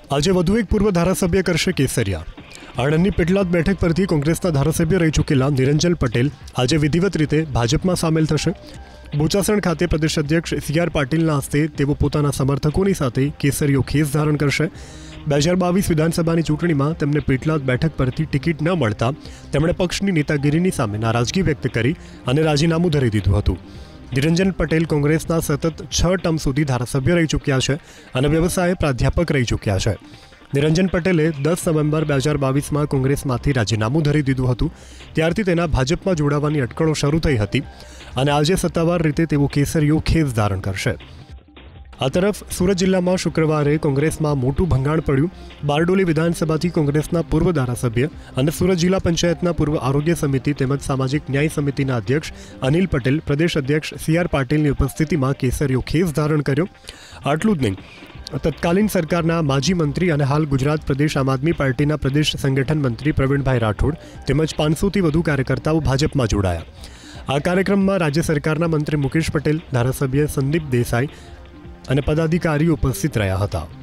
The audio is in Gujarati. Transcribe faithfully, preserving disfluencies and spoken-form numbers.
આજે વધુ એક પૂર્વ ધારાસભ્ય કરશે કેસરિયા। આણંદની પેટલાદ બેઠક પરથી કોંગ્રેસના ધારાસભ્ય રહી ચૂકેલા નિરંજન પટેલ આજે વિધિવત રીતે ભાજપમાં સામેલ થશે। બોચાસણ ખાતે પ્રદેશ અધ્યક્ષ સી આર પાટીલના હસ્તે તેઓ પોતાના સમર્થકોની સાથે કેસરીયો ખેસ ધારણ કરશે। બે હજાર બાવીસ વિધાનસભાની ચૂંટણીમાં તેમને પેટલાદ બેઠક પરથી ટિકિટ ન મળતા તેમણે પક્ષની નેતાગીરીની સામે નારાજગી વ્યક્ત કરી અને રાજીનામું ધરી દીધું હતું। નિરંજન પટેલ કોંગ્રેસના સતત છ ટર્મ સુધી ધારાસભ્ય રહી ચૂક્યા છે અને વ્યવસાય પ્રાધ્યાપક રહી ચૂક્યા છે। નિરંજન પટેલે દસ નવેમ્બર બે હજાર બાવીસમાં કોંગ્રેસમાંથી રાજીનામું ધરી દીધું હતું। ત્યારથી તેના ભાજપમાં જોડાવાની અટકળો શરૂ થઈ હતી અને આજે સત્તાવાર રીતે તેઓ કેસરીયો ખેસ ધારણ કરશે। આ તરફ સુરત જિલ્લામાં શુક્રવારે કોંગ્રેસમાં મોટું ભંગાણ પડ્યું। બારડોલી વિધાનસભાથી કોંગ્રેસના પૂર્વ ધારાસભ્ય અને સુરત જિલ્લા પંચાયતના પૂર્વ આરોગ્ય સમિતિ તેમજ સામાજિક ન્યાય સમિતિના અધ્યક્ષ અનિલ પટેલ પ્રદેશ અધ્યક્ષ સી આર પાટીલની ઉપસ્થિતિમાં કેસરીયો ખેસ ધારણ કર્યો। આટલું જ નહીં, તત્કાલીન સરકારના માજી મંત્રી અને હાલ ગુજરાત પ્રદેશ આમ આદમી પાર્ટીના પ્રદેશ સંગઠન મંત્રી પ્રવીણભાઈ રાઠોડ તેમજ પાંચસોથી વધુ કાર્યકર્તાઓ ભાજપમાં જોડાયા। આ કાર્યક્રમમાં રાજ્ય સરકારના મંત્રી મુકેશ પટેલ, ધારાસભ્ય સંદીપ દેસાઈ અને પદાધિકારીઓ ઉપસ્થિત રહ્યા હતા।